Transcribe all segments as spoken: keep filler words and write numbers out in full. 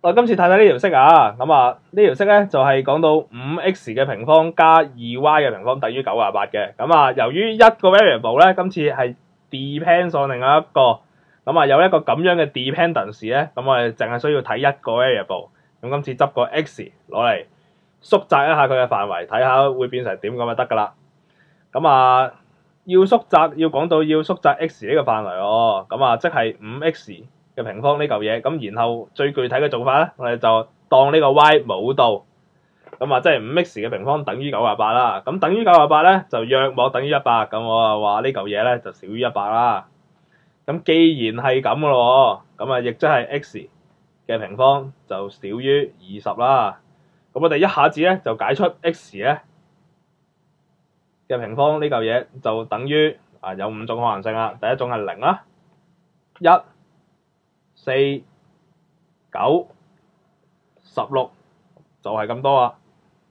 我今次睇睇呢條式啊，咁啊呢條式咧就係、是、講到五 x 嘅平方加二 y 嘅平方等於九十八嘅。咁啊，由於一個 variable 咧，今次係 depends on 另外一個，咁啊有一個咁樣嘅 dependence 咧，咁我哋淨係需要睇一個 variable。咁今次執個 x 攞嚟縮窄一下佢嘅範圍，睇下會變成點咁就得㗎啦。咁啊要縮窄，要講到要縮窄 x 呢個範圍喎，咁啊即係五 x 嘅平方呢嚿嘢，咁然後最具體嘅做法咧，我哋就當呢個 y 冇到，咁啊即係五 x 嘅平方等於九十八啦。咁等於九十八咧就約莫等於一百，咁我啊話呢嚿嘢咧就少於一百啦。咁既然係咁嘅咯，咁啊亦即係 x 嘅平方就少於二十啦。咁我哋一下子咧就解出 x 咧嘅平方呢嚿嘢就等於啊有五種可能性啦。第一種係零啦，一、四、九、十六就係咁多啦。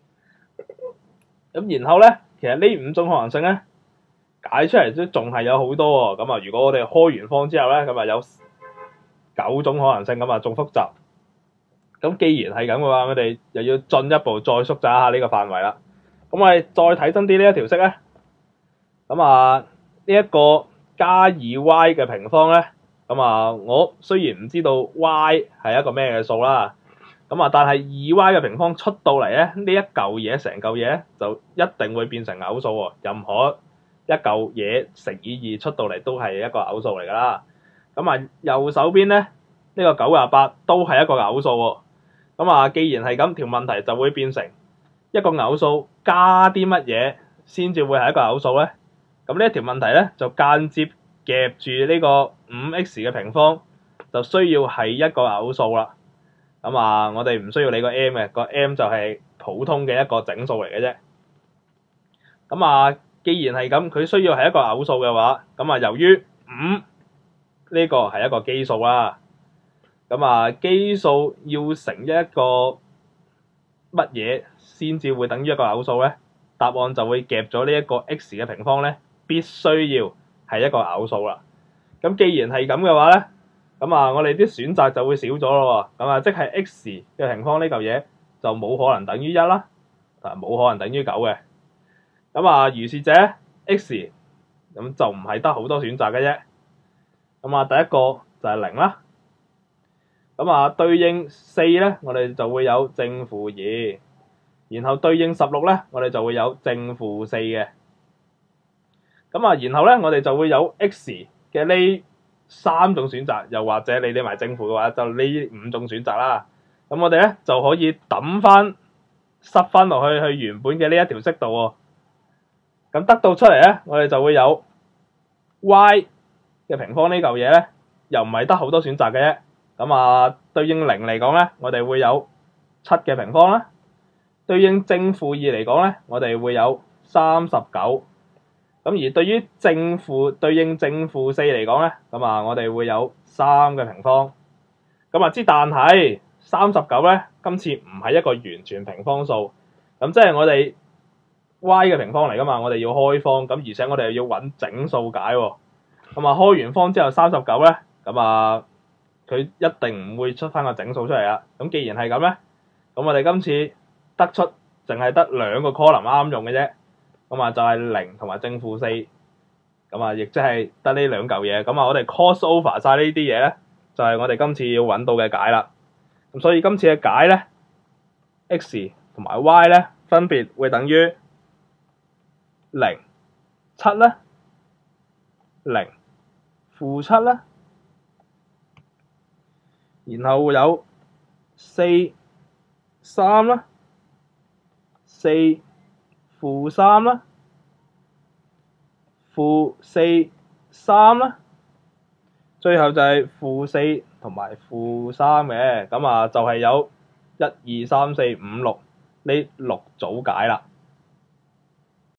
咁然後咧，其實呢五種可能性咧解出嚟都仲係有好多喎。咁啊，如果我哋開完方之後咧，咁啊有九種可能性，咁啊仲複雜。咁既然係咁嘅話，我哋又要進一步再縮窄一下呢個範圍啦。咁我哋再睇真啲呢一條式咧，咁啊呢一個加二 y 嘅平方咧，咁啊我雖然唔知道 y 係一個咩嘅數啦，咁啊但係二 y 嘅平方出到嚟咧，呢一嚿嘢成嚿嘢咧就一定會變成偶數喎。任何一嚿嘢乘以二出到嚟都係一個偶數嚟㗎啦。咁啊右手邊咧呢個九十八都係一個偶數喎。咁啊既然係咁，條問題就會變成一個偶數加啲乜嘢先至會係一個偶數咧？咁呢一條問題咧就間接夾住呢個五 x 嘅平方，就需要係一個偶數啦。咁啊，我哋唔需要理個 m 嘅，個 m 就係普通嘅一個整數嚟嘅啫。咁啊，既然係咁，佢需要係一個偶數嘅話，咁啊，由於五呢個係一個基數啦，咁啊，基數要乘一個乜嘢先至會等於一個偶數咧？答案就會夾咗呢一個 x 嘅平方咧，必須要係一個偶數啦。咁既然係咁嘅話咧，咁啊我哋啲選擇就會少咗咯喎。咁啊即係 x 嘅平方呢嚿嘢就冇可能等於一啦，啊冇可能等於九嘅。咁啊如是者 x 咁就唔係得好多選擇嘅啫。咁啊第一個就係零啦。咁啊對應四咧，我哋就會有正負二。然後對應十六咧，我哋就會有正負四嘅。咁啊，然後咧，我哋就會有 x 嘅呢三種選擇，又或者你拎埋正負嘅話，就呢五種選擇啦。咁我哋咧就可以揼翻塞翻落去去原本嘅呢一條式度喎。咁得到出嚟咧，我哋就會有 y 嘅平方呢嚿嘢咧，又唔係得好多選擇嘅啫。咁啊，對應零嚟講咧，我哋會有七嘅平方啦。對應正負二嚟講咧，我哋會有三十九。咁而對於正負對應正負四嚟講咧，咁啊我哋會有三嘅平方。咁啊之但係三十九咧，今次唔係一個完全平方數。咁即係我哋 y 嘅平方嚟噶嘛，我哋要開方，咁而且我哋又要揾整數解喎。咁啊開完方之後三十九咧，咁啊佢一定唔會出翻個整數出嚟啦。咁既然係咁咧，咁我哋今次得出淨係得兩個 column 啱用嘅啫，咁啊就係零同埋正負四，咁啊亦即係得呢兩嚿嘢，咁啊我哋 cross over 晒呢啲嘢咧，就係我哋今次要揾到嘅解啦。咁所以今次嘅解咧 ，x 同埋 y 咧分別會等於零、七啦、零、負七啦，然後會有四、三啦。四負三啦，負四三啦，最後就係負四同埋負三嘅，咁啊就係有一二三四五六呢六組解啦。